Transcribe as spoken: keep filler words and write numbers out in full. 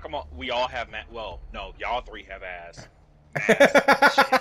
come on, we all have ma- well, no, y'all three have ass. Mask.